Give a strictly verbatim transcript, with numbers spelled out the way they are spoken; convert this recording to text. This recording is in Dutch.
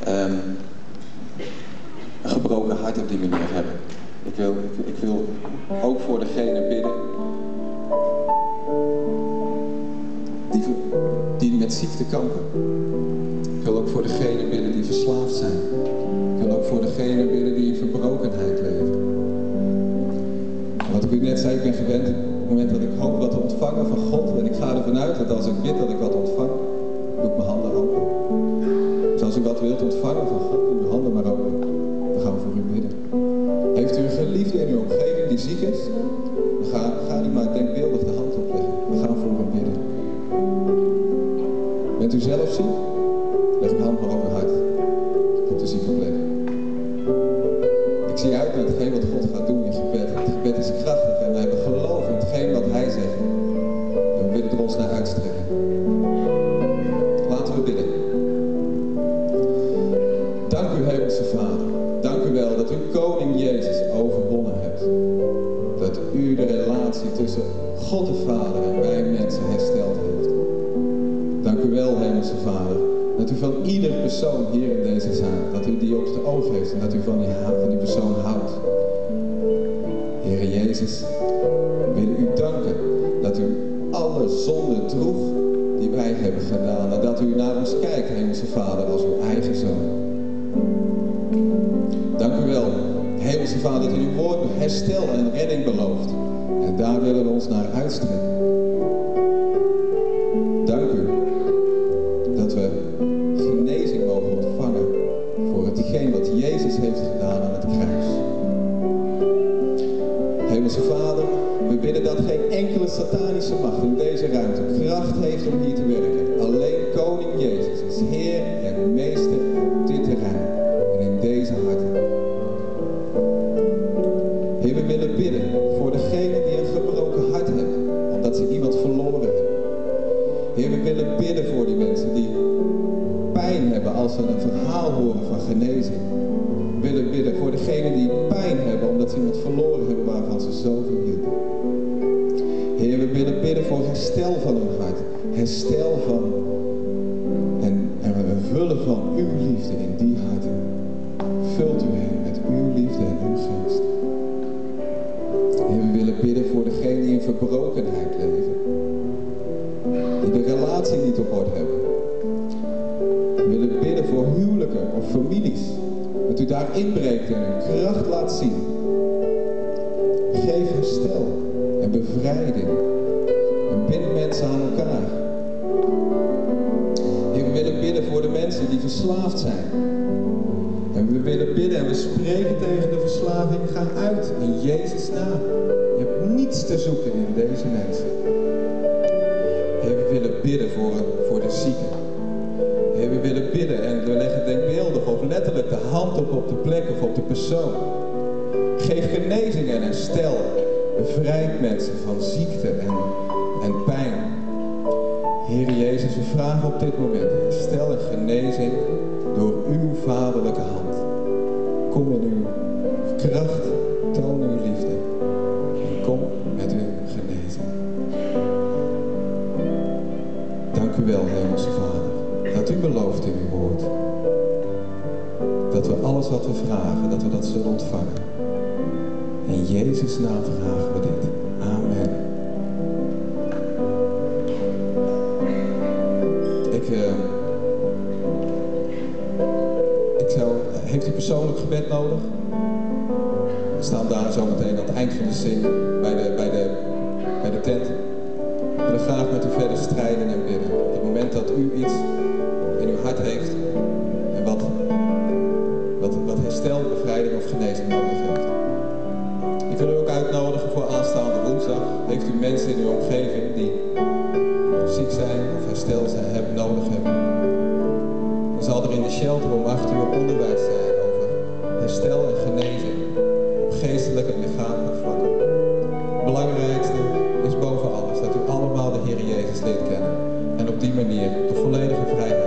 um, een gebroken hart op die manier hebben. Ik wil, ik, ik wil ook voor degene bidden die, die met ziekte kampen. Ik wil ook voor degene bidden die verslaafd zijn. Ik wil ook voor degene bidden die in verbrokenheid leven. En wat ik u net zei, ik ben gewend op het moment dat ik hoop wat te ontvangen van God. En ik ga ervan uit dat als ik bid dat ik wat ontvang, doe ik mijn handen open. Dus als u wat wilt ontvangen van God, doe uw handen maar open. Dan gaan we voor u bidden. Heeft u een geliefde in uw omgeving die ziek is? Dan ga, ga niet maar denkbeeldig de hand opleggen. We gaan voor u bidden. Bent u zelf ziek? Leg uw hand maar op uw hart. Op de zieke plek. Ik zie uit naar hetgeen wat God gaat doen in gebed. Het gebed is krachtig en we hebben geloof in hetgeen wat Hij zegt. En we willen er ons naar uitstrekken. Laten we bidden. Dank u, Hemelse Vader. Dank u wel dat u Koning Jezus overwonnen hebt. Dat u de relatie tussen God de Vader en wij mensen hersteld heeft. Dank u wel, Hemelse Vader. Dat u van ieder persoon hier in deze zaal, dat u die op het oog heeft en dat u van die, van die persoon houdt. Heere Jezus, we willen u danken dat u alle zonden droeg die wij hebben gedaan. En dat u naar ons kijkt, Hemelse Vader, als uw eigen zoon. Dank u wel, Hemelse Vader, dat u uw woord herstel en redding belooft. En daar willen we ons naar uitstrekken. Dank u dat we genezing mogen ontvangen voor hetgeen wat Jezus heeft gedaan aan het kruis. Hemelse Vader, we bidden dat geen enkele satanische macht in deze ruimte kracht heeft om hier te werken. Alleen Koning Jezus is Heer en Meester op dit terrein en in deze harten. Heer, we willen bidden voor degenen die een gebroken hart hebben, omdat ze iemand verloren hebben. Heer, we willen bidden voor die mensen die pijn hebben als ze een verhaal horen van genezing. We willen bidden voor degenen die pijn hebben omdat ze iemand verloren hebben waarvan ze zoveel hielden. Heer, we willen bidden voor herstel van hun hart. Herstel van en, en we vullen van uw liefde in die harten. Vult u hen met uw liefde en uw geest. Heer, we willen bidden voor degenen die in verbrokenheid leven. Die de relatie niet op orde hebben. We willen bidden voor huwelijken of families. Dat u daar inbreekt en uw kracht laat zien. Geef herstel en bevrijding. En bind mensen aan elkaar. Heer, we willen bidden voor de mensen die verslaafd zijn. En we willen bidden en we spreken tegen de verslaving. Ga uit in Jezus' naam. Je hebt niets te zoeken in deze mensen. Heer, we willen bidden voor, voor de zieken. Heer, we willen bidden en we leggen denkbeeldig of letterlijk de hand op op de plek of op de persoon. Geef genezing en herstel. Bevrijd mensen van ziekte en, en pijn. Heer Jezus, we vragen op dit moment herstel en genezing door uw vaderlijke hand. Kom in uw kracht, toon uw liefde. En kom met uw genezing. Dank u wel, Hemelse Vader, dat u belooft in uw woord. Dat we alles wat we vragen, dat we dat zullen ontvangen. In Jezus' naam vragen we dit. Amen. Ik, uh, ik zou, heeft u persoonlijk gebed nodig? We staan daar zo meteen aan het eind van de zin bij de, bij de, bij de tent. Ik wil graag met u verder strijden en bidden. Op het moment dat u iets in uw hart heeft en wat, wat, wat herstel, bevrijding of genezing nodig heeft. Ik wil u ook uitnodigen voor aanstaande woensdag. Heeft u mensen in uw omgeving die ziek zijn of herstel zijn, hebben, nodig hebben. Dan zal er in de shelter om acht uur onderwijs zijn over herstel en genezing op geestelijk en lichamelijk vlak. Het belangrijkste is boven alles dat u allemaal de Heer Jezus leert kennen en op die manier de volledige vrijheid